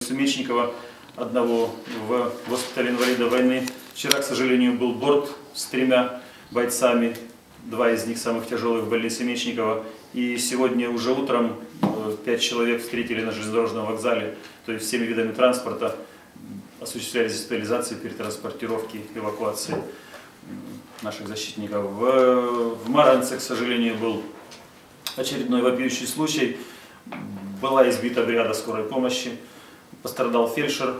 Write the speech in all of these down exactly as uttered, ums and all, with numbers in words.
Мечникова, одного в госпитале инвалидов войны. Вчера, к сожалению, был борт с тремя бойцами, два из них самых тяжелых в больнице Мечникова. И сегодня уже утром пять человек встретили на железнодорожном вокзале, то есть всеми видами транспорта осуществлялись госпитализации, перетранспортировки, эвакуации наших защитников. В, в Маранце, к сожалению, был очередной вопиющий случай. Была избита бригада скорой помощи, пострадал фельдшер.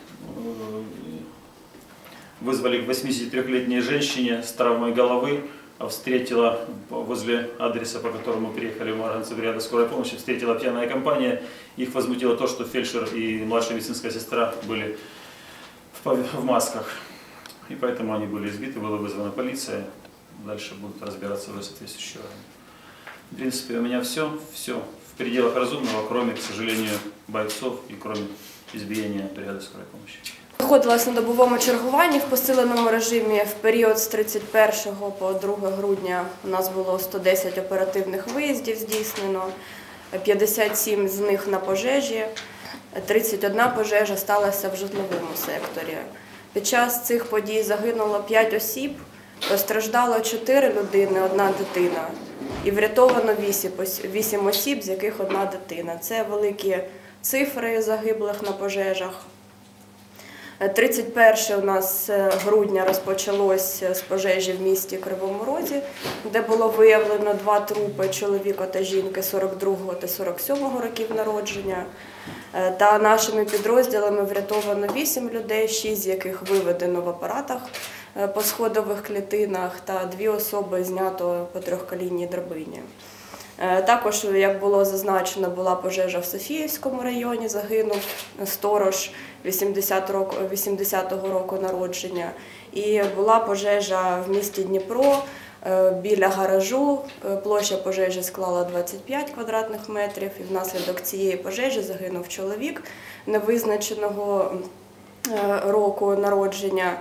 Вызвали к восьмидесятитрёхлетней женщине с травмой головы, а встретила возле адреса, по которому приехали в Маранце бригада скорой помощи, встретила пьяная компания. Их возмутило то, что фельдшер и младшая медицинская сестра были в, в масках. И поэтому они были избиты, была вызвана полиция. Дальше будут разбираться уже соответствующие органы. В принципе, у меня все, все в пределах разумного, кроме, к сожалению, бойцов и кроме избиения бригади скорої помощи. Знаходилась на добовому чергуванні в посиленому режимі. В період з тридцять першого по друге грудня у нас було сто десять оперативних виїздів здійснено, п'ятдесят сім з них на пожежі, тридцять одна пожежа сталася в житловому секторі. Під час цих подій загинуло п'ять осіб, постраждало чотири людини, одна дитина. І врятовано вісім осіб, з яких одна дитина. Це великі цифри загиблих на пожежах. тридцять перше у нас грудня розпочалось з пожежі в місті Кривому Розі, де було виявлено два трупи чоловіка та жінки сорок другого та сорок сьомого років народження. Та нашими підрозділами врятовано вісім людей, шість з яких виведено в апаратах по сходових клітинах та дві особи знято по трьохколійній драбині. Також, як було зазначено, була пожежа в Софіївському районі, загинув сторож вісімдесятого року народження. І була пожежа в місті Дніпро біля гаражу, площа пожежі склала двадцять п'ять квадратних метрів, і внаслідок цієї пожежі загинув чоловік невизначеного року народження.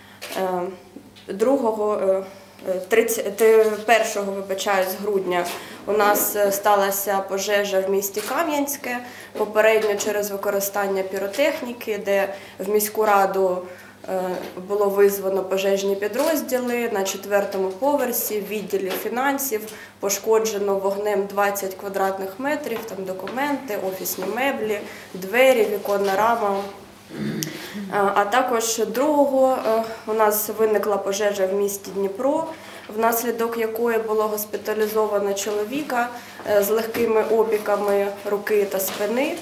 Другого тридцять першого, вибачаюсь, грудня у нас сталася пожежа в місті Кам'янське, попередньо через використання піротехніки, де в міську раду було визвано пожежні підрозділи. На четвертому поверсі в відділі фінансів пошкоджено вогнем двадцять квадратних метрів, там документи, офісні меблі, двері, віконна рама. А також другого у нас виникла пожежа в місті Дніпро, внаслідок якої було госпіталізовано чоловіка з легкими опіками руки та спини.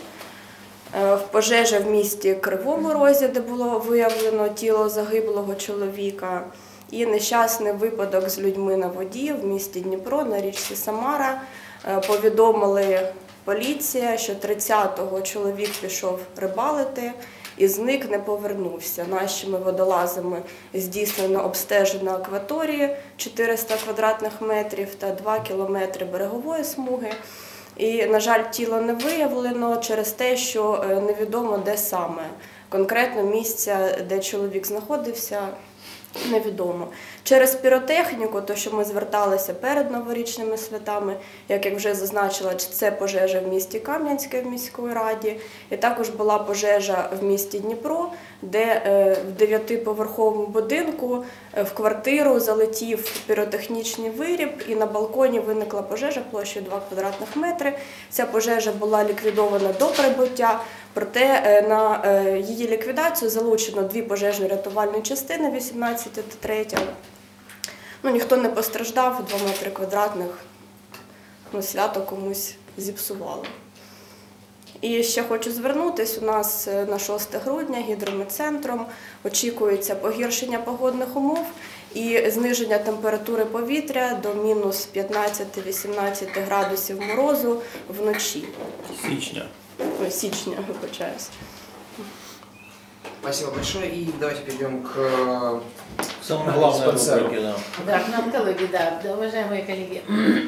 Пожежа в місті Кривому Розі, де було виявлено тіло загиблого чоловіка. І нещасний випадок з людьми на воді в місті Дніпро на річці Самара. Повідомили поліція, що тридцятого чоловік пішов рибалити і зник, не повернувся. Нашими водолазами здійснено обстеження акваторії чотириста квадратних метрів та два кілометри берегової смуги. І, на жаль, тіло не виявлено через те, що невідомо, де саме. Конкретно місця, де чоловік знаходився, невідомо. Через піротехніку, то що ми зверталися перед новорічними святами, як я вже зазначила, це пожежа в місті Кам'янське в міській раді, і також була пожежа в місті Дніпро, де в дев'ятиповерховому будинку в квартиру залетів піротехнічний виріб, і на балконі виникла пожежа площею два квадратних метри. Ця пожежа була ліквідована до прибуття, проте на її ліквідацію залучено дві пожежно-рятувальні частини, вісімнадцята та третя. Ну, ніхто не постраждав, два метри квадратних, ну, свято комусь зіпсувало. І ще хочу звернутися, у нас на шосте грудня гідрометцентром очікується погіршення погодних умов і зниження температури повітря до мінус п'ятнадцяти-вісімнадцяти градусів морозу вночі. Січня. Ой, січня, вибачаюсь. Спасибо большое. И давайте перейдем к самому главному блоке, да. Да, к наркологии, да. Да, уважаемые коллеги,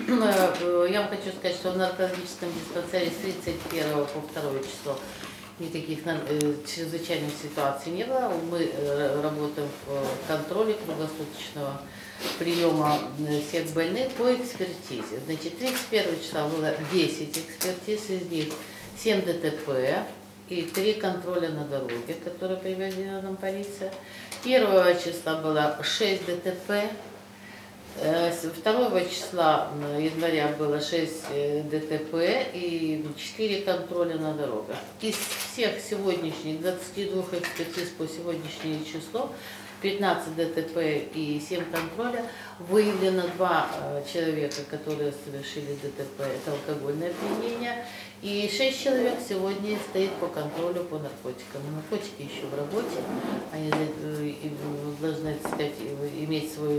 я вам хочу сказать, что в наркологическом диспансере с тридцать первого по второе число никаких чрезвычайных ситуаций не было. Мы работаем в контроле круглосуточного приема всех больных по экспертизе. Значит, тридцать первого числа было десять экспертиз, из них семь ДТП, и три контроля на дороге, которые привезла нам полиция. Первого числа было шесть ДТП, второго числа января было шесть ДТП и четыре контроля на дорогах. Из всех сегодняшних двадцати двух экспертиз по сегодняшнее число пятнадцать ДТП и семь контроля, выявлено два человека, которые совершили ДТП, это алкогольное опьянение, и шесть человек сегодня стоит по контролю по наркотикам. Наркотики еще в работе, они должны, так сказать, иметь свою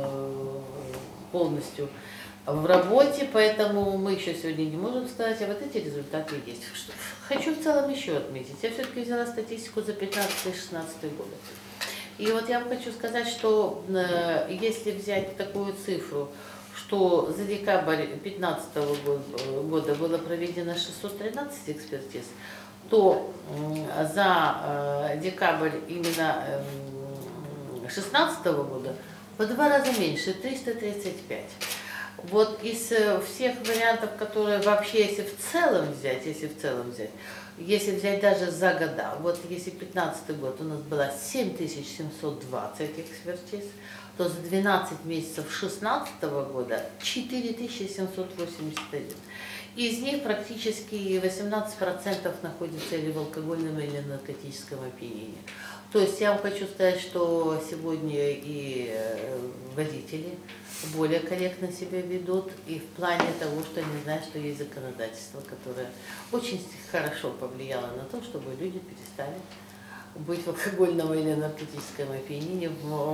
полностью в работе, поэтому мы еще сегодня не можем сказать, а вот эти результаты есть. Хочу в целом еще отметить, я все-таки взяла статистику за пятнадцатый-шестнадцатый годы. И вот я вам хочу сказать, что э, если взять такую цифру, что за декабрь две тысячи пятнадцатого года было проведено шестьсот тринадцать экспертиз, то э, за э, декабрь именно две тысячи шестнадцатого года в два раза меньше, триста тридцать пять. Вот из всех вариантов, которые вообще, если в целом взять, если в целом взять, если взять даже за года, вот если пятнадцатый год у нас было семь тысяч семьсот двадцать экспертиз, то за двенадцать месяцев шестнадцатого года четыре тысячи семьсот восемьдесят один. Из них практически восемнадцать процентов находится или в алкогольном, или в наркотическом опьянении. То есть я вам хочу сказать, что сегодня и водители более корректно себя ведут, и в плане того, что они знают, что есть законодательство, которое очень хорошо повлияло на то, чтобы люди перестали быть в алкогольном или наркотическом опьянении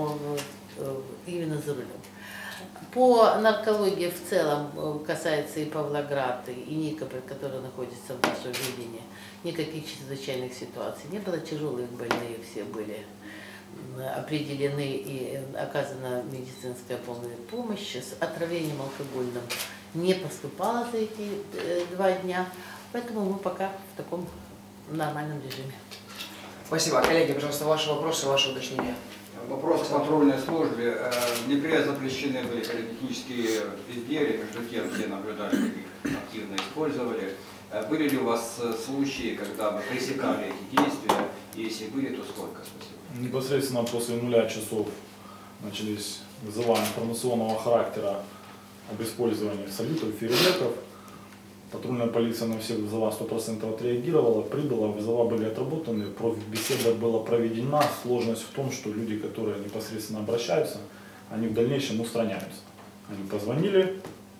именно за рулем. По наркологии в целом касается и Павлограда, и Никополь, который находится в нашем видении, никаких чрезвычайных ситуаций не было, тяжелые больные все были определены и оказана медицинская полная помощь. С отравлением алкогольным не поступало за эти два дня, поэтому мы пока в таком нормальном режиме. Спасибо. Коллеги, пожалуйста, ваши вопросы, ваши уточнения. Вопрос к контрольной службе. В Днепре запрещены были политехнические изделия, между тем, где наблюдали, их активно использовали. Были ли у вас случаи, когда вы пресекали эти действия? И если были, то сколько? Спасибо. Непосредственно после нуля часов начались вызова информационного характера об использовании салютов, фейерверков. Патрульная полиция на все вызова сто процентов отреагировала, прибыла, вызова были отработаны, беседа была проведена. Сложность в том, что люди, которые непосредственно обращаются, они в дальнейшем устраняются. Они позвонили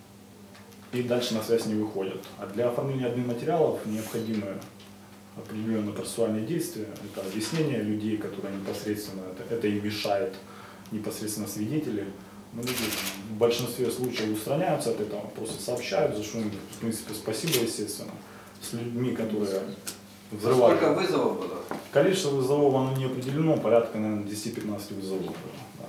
и дальше на связь не выходят. А для оформления админматериалов необходимы определенные процессуальные действия. Это объяснение людей, которые непосредственно, это, это им мешает непосредственно свидетели. Но люди в большинстве случаев устраняются от этого, просто сообщают, за что им, в принципе, спасибо, естественно, с людьми, которые взрывали. Сколько вызовов было? Количество вызовов оно не определено, порядка, наверное, десяти-пятнадцати вызовов было. Да.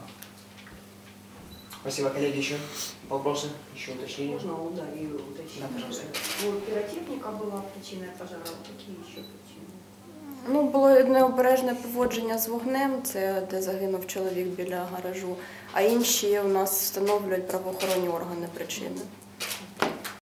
Спасибо, коллеги. Еще вопросы, еще уточнения? Можно, да, и уточнить. Да, пожалуйста. У пиротехніка була причиною пожежу, які ще причини? Ну, було необережне поводження з вогнем, це де загинув чоловік біля гаражу, а інші у нас встановлюють правоохоронні органи причини.